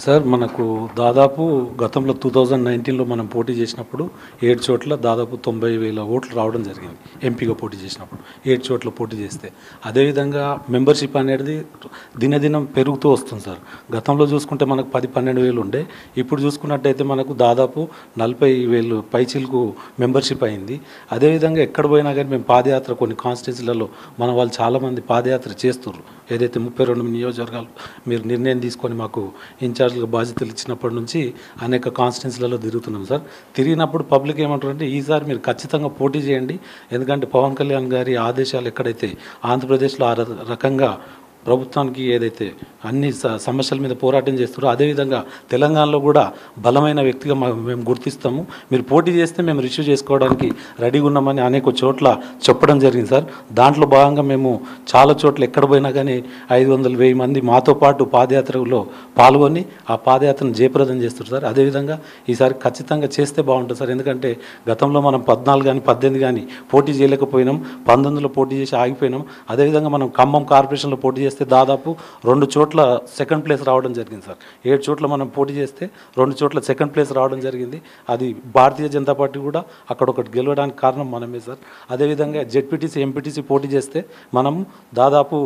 Sir మనకు దాదాపు గతంలో 2019లో మనం పోటీ చేసినప్పుడు 7 చోట్ల దాదాపు 90,000 ఓట్లు రావడం జరిగింది. ఎంపీగా పోటీ చేసినప్పుడు 7 చోట్ల పోటీ చేస్తే అదేవిధంగా మెంబర్షిప్ అనేది దినదినం పెరుగుతూ వస్తుంది సార్. గతంలో చూసుకుంటే మనకు 10-12 వేలు ఉండే, ఇప్పుడు చూసుకున్నట్టయితే మనకు దాదాపు 40,000 పైచిలకు మెంబర్షిప్ అయింది. అదేవిధంగా ఎక్కడ పోయినా కానీ మేము పాదయాత్ర కొన్ని కాన్స్టిట్యూన్సీలలో మన వాళ్ళు చాలామంది పాదయాత్ర చేస్తున్నారు. ఏదైతే 32 నియోజకవర్గాలు మీరు నిర్ణయం తీసుకొని మాకు ఇన్ఛార్జ్గా బాధ్యతలు ఇచ్చినప్పటి నుంచి అనేక కాన్స్టిట్యున్సీలలో తిరుగుతున్నాం సార్. తిరిగినప్పుడు పబ్లిక్ ఏమంటారంటే ఈసారి మీరు ఖచ్చితంగా పోటీ చేయండి, ఎందుకంటే పవన్ కళ్యాణ్ గారి ఆదేశాలు ఎక్కడైతే ఆంధ్రప్రదేశ్లో ఆ రకంగా ప్రభుత్వానికి ఏదైతే అన్ని సమస్యల మీద పోరాటం చేస్తారో అదేవిధంగా తెలంగాణలో కూడా బలమైన వ్యక్తిగా మేము గుర్తిస్తాము, మీరు పోటీ చేస్తే మేము రిసీవ్ చేసుకోవడానికి రెడీగా ఉన్నామని అనేక చోట్ల చెప్పడం జరిగింది సార్. దాంట్లో భాగంగా మేము చాలా చోట్ల ఎక్కడ పోయినా కానీ 500-1000 మంది మాతో పాటు పాదయాత్రలో పాల్గొని ఆ పాదయాత్రను జయప్రదం చేస్తారు సార్. అదేవిధంగా ఈసారి ఖచ్చితంగా చేస్తే బాగుంటుంది సార్, ఎందుకంటే గతంలో మనం 14 కానీ 18 కానీ పోటీ చేయలేకపోయినాం, 19లో పోటీ చేసి ఆగిపోయినాం. అదేవిధంగా మనం ఖమ్మం కార్పొరేషన్లో పోటీ చేస్తే దాదాపు 2 చోట్ల సెకండ్ ప్లేస్ రావడం జరిగింది సార్. 7 చోట్ల మనం పోటీ చేస్తే 2 చోట్ల సెకండ్ ప్లేస్ రావడం జరిగింది. అది భారతీయ జనతా పార్టీ కూడా అక్కడ ఒకటి గెలవడానికి కారణం మనమే సార్. అదేవిధంగా జెడ్పీటీసీ ఎంపీటీసీ పోటీ చేస్తే మనం దాదాపు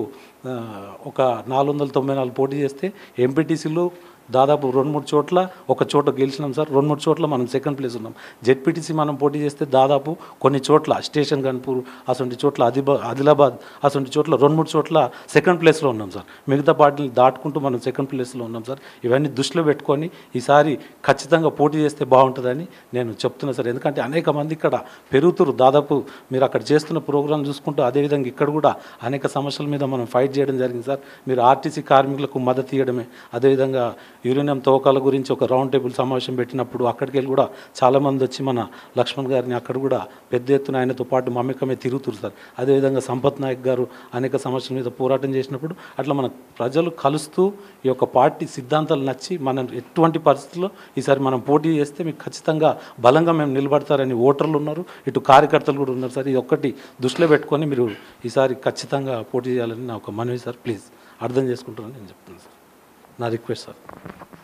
ఒక 494 పోటీ చేస్తే ఎంపీటీసీలు దాదాపు 2-3 చోట్ల ఒక చోట గెలిచినాం సార్. 2-3 చోట్ల మనం సెకండ్ ప్లేస్ ఉన్నాం. జెడ్పీటీసీ మనం పోటీ చేస్తే దాదాపు కొన్ని చోట్ల స్టేషన్ గన్పూర్ అసొంటి చోట్ల ఆదిలాబాద్ అసొంటి చోట్ల 2-3 చోట్ల సెకండ్ ప్లేస్లో ఉన్నాం సార్. మిగతా పార్టీలు దాటుకుంటూ మనం సెకండ్ ప్లేస్లో ఉన్నాం సార్. ఇవన్నీ దృష్టిలో పెట్టుకొని ఈసారి ఖచ్చితంగా పోటీ చేస్తే బాగుంటుందని నేను చెప్తున్నా సార్. ఎందుకంటే అనేక మంది ఇక్కడ పెరుగుతురు. దాదాపు మీరు అక్కడ చేస్తున్న ప్రోగ్రాం చూసుకుంటూ అదేవిధంగా ఇక్కడ కూడా అనేక సమస్యల మీద మనం ఫైట్ చేయడం జరిగింది సార్. మీరు ఆర్టీసీ కార్మికులకు మద్దతు ఇవ్వడమే, అదేవిధంగా యురేనియం తవ్వకాల గురించి ఒక రౌండ్ టేబుల్ సమావేశం పెట్టినప్పుడు అక్కడికి వెళ్ళి కూడా చాలామంది వచ్చి మన లక్ష్మణ్ గారిని అక్కడ కూడా పెద్ద ఎత్తున ఆయనతో పాటు మమ్మకమే తిరుగుతున్నారు సార్. అదేవిధంగా సంపత్ నాయక్ గారు అనేక సమస్యల మీద పోరాటం చేసినప్పుడు అట్లా మన ప్రజలు కలుస్తూ ఈ యొక్క పార్టీ సిద్ధాంతాలు నచ్చి మనం ఎటువంటి పరిస్థితుల్లో ఈసారి మనం పోటీ చేస్తే మీకు ఖచ్చితంగా బలంగా మేము నిలబడతారని ఓటర్లు ఉన్నారు, ఇటు కార్యకర్తలు కూడా ఉన్నారు సార్. ఇది ఒక్కటి దృష్టిలో పెట్టుకొని మీరు ఈసారి ఖచ్చితంగా పోటీ చేయాలని నా ఒక మనవి సార్. ప్లీజ్ అర్థం చేసుకుంటారని నేను చెప్తున్నాను సార్, నా రిక్వెస్ట్ సార్.